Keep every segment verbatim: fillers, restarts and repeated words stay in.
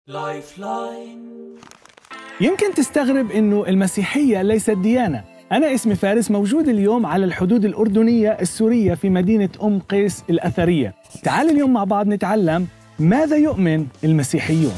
لايف لاين. يمكن تستغرب إنه المسيحية ليست ديانة. أنا اسمي فارس، موجود اليوم على الحدود الأردنية السورية في مدينة أم قيس الأثرية. تعال اليوم مع بعض نتعلم ماذا يؤمن المسيحيون.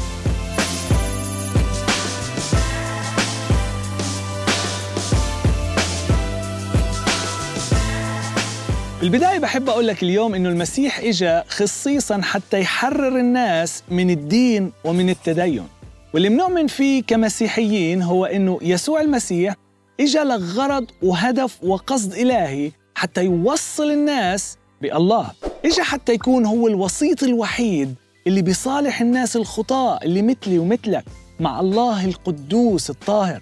في البداية بحب أقول لك اليوم إنه المسيح إجا خصيصاً حتى يحرر الناس من الدين ومن التدين. واللي بنؤمن فيه كمسيحيين هو إنه يسوع المسيح إجا لغرض وهدف وقصد إلهي حتى يوصل الناس بالله. إجا حتى يكون هو الوسيط الوحيد اللي بيصالح الناس الخطاة اللي مثلي ومثلك مع الله القدوس الطاهر.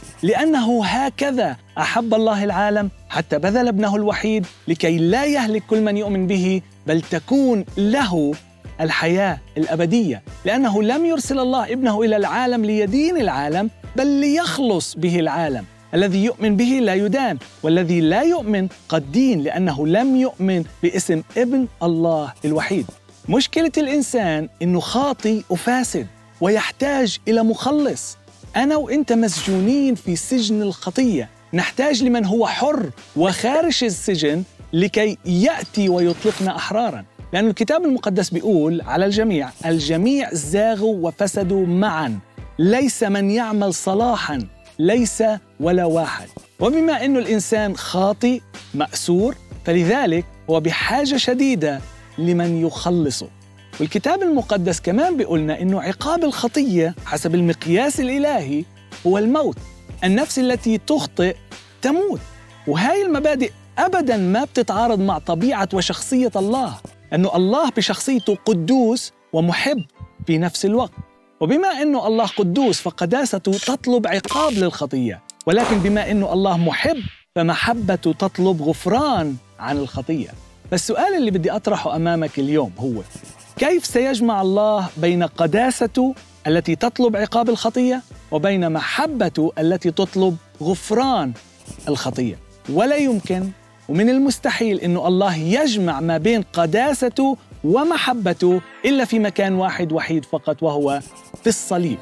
لأنه هكذا أحب الله العالم حتى بذل ابنه الوحيد لكي لا يهلك كل من يؤمن به بل تكون له الحياة الأبدية. لأنه لم يرسل الله ابنه إلى العالم ليدين العالم بل ليخلص به العالم. الذي يؤمن به لا يدان، والذي لا يؤمن قد دين لأنه لم يؤمن باسم ابن الله الوحيد. مشكلة الإنسان إنه خاطئ وفاسد ويحتاج إلى مخلص. أنا وإنت مسجونين في سجن الخطية، نحتاج لمن هو حر وخارج السجن لكي يأتي ويطلقنا أحراراً. لأن الكتاب المقدس بيقول على الجميع: الجميع زاغوا وفسدوا معاً، ليس من يعمل صلاحاً، ليس ولا واحد. وبما أنه الإنسان خاطئ مأسور، فلذلك هو بحاجة شديدة لمن يخلصه. والكتاب المقدس كمان بيقولنا إنه عقاب الخطية حسب المقياس الإلهي هو الموت. النفس التي تخطئ تموت. وهاي المبادئ أبداً ما بتتعارض مع طبيعة وشخصية الله، أنه الله بشخصيته قدوس ومحب في نفس الوقت. وبما أنه الله قدوس فقداسته تطلب عقاب للخطية، ولكن بما أنه الله محب فمحبته تطلب غفران عن الخطية. فالسؤال اللي بدي أطرحه أمامك اليوم هو: كيف سيجمع الله بين قداسته التي تطلب عقاب الخطية وبين محبته التي تطلب غفران الخطية؟ ولا يمكن ومن المستحيل إنه الله يجمع ما بين قداسته ومحبته إلا في مكان واحد وحيد فقط، وهو في الصليب.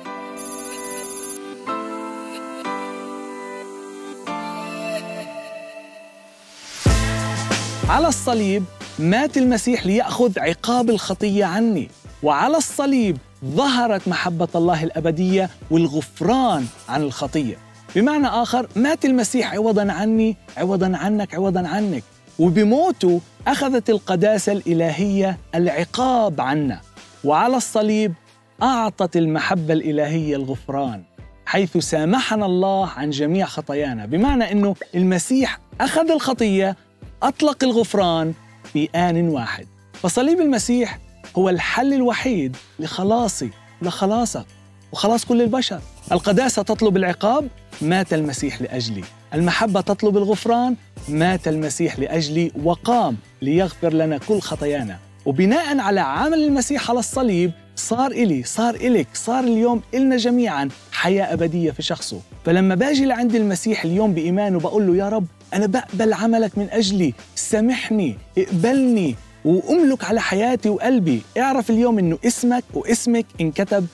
على الصليب مات المسيح ليأخذ عقاب الخطية عني، وعلى الصليب ظهرت محبة الله الأبدية والغفران عن الخطية. بمعنى آخر، مات المسيح عوضاً عني، عوضاً عنك، عوضاً عنك، وبموته أخذت القداسة الإلهية العقاب عنا، وعلى الصليب أعطت المحبة الإلهية الغفران، حيث سامحنا الله عن جميع خطايانا. بمعنى أنه المسيح أخذ الخطية، أطلق الغفران في آن واحد. فصليب المسيح هو الحل الوحيد لخلاصي لخلاصك وخلاص كل البشر. القداسة تطلب العقاب، مات المسيح لأجلي. المحبة تطلب الغفران، مات المسيح لأجلي وقام ليغفر لنا كل خطايانا. وبناء على عمل المسيح على الصليب صار إلي، صار إلك، صار اليوم إلنا جميعاً حياة أبدية في شخصه. فلما باجي لعند المسيح اليوم بإيمان وبقول له: يا رب أنا بقبل عملك من أجلي، سامحني، اقبلني وأملك على حياتي وقلبي، اعرف اليوم إنه اسمك واسمك انكتب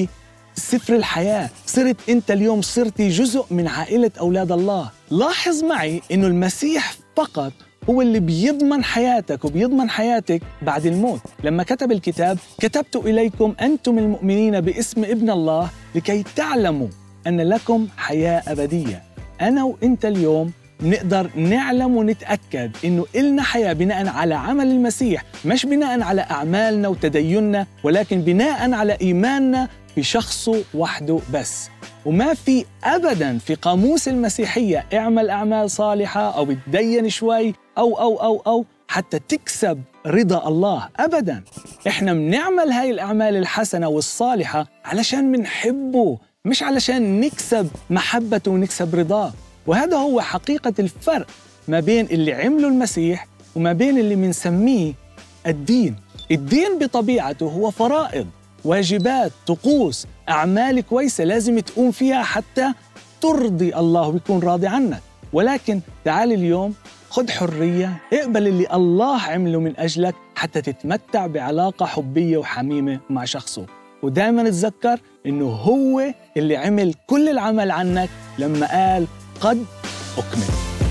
بسفر الحياة. صرت أنت اليوم، صرتي جزء من عائلة أولاد الله. لاحظ معي إنه المسيح فقط هو اللي بيضمن حياتك وبيضمن حياتك بعد الموت. لما كتب الكتاب: كتبت إليكم أنتم المؤمنين باسم ابن الله لكي تعلموا أن لكم حياة أبدية. أنا وإنت اليوم نقدر نعلم ونتأكد إنه إلنا حياة بناء على عمل المسيح، مش بناء على أعمالنا وتديننا، ولكن بناء على إيماننا في شخصه وحده بس. وما في أبداً في قاموس المسيحية اعمل أعمال صالحة أو بتدين شوي أو أو أو أو حتى تكسب رضا الله. أبداً. إحنا بنعمل هاي الأعمال الحسنة والصالحة علشان منحبه، مش علشان نكسب محبته ونكسب رضاه. وهذا هو حقيقة الفرق ما بين اللي عمله المسيح وما بين اللي منسميه الدين. الدين بطبيعته هو فرائض، واجبات، طقوس، أعمال كويسة لازم تقوم فيها حتى ترضي الله ويكون راضي عنك. ولكن تعال اليوم خد حرية، اقبل اللي الله عمله من أجلك حتى تتمتع بعلاقة حبية وحميمة مع شخصه. ودائما تذكر إنه هو اللي عمل كل العمل عنك لما قال قد أكمل.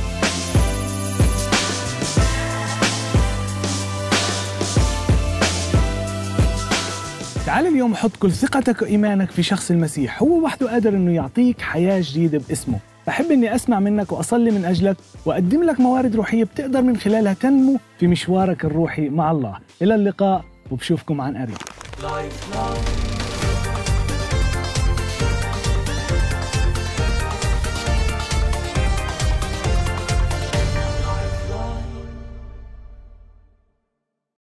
تعال اليوم حط كل ثقتك وإيمانك في شخص المسيح، هو وحده قادر إنه يعطيك حياة جديدة باسمه. بحب إني أسمع منك وأصلي من أجلك وأقدم لك موارد روحية بتقدر من خلالها تنمو في مشوارك الروحي مع الله. إلى اللقاء وبشوفكم عن قريب.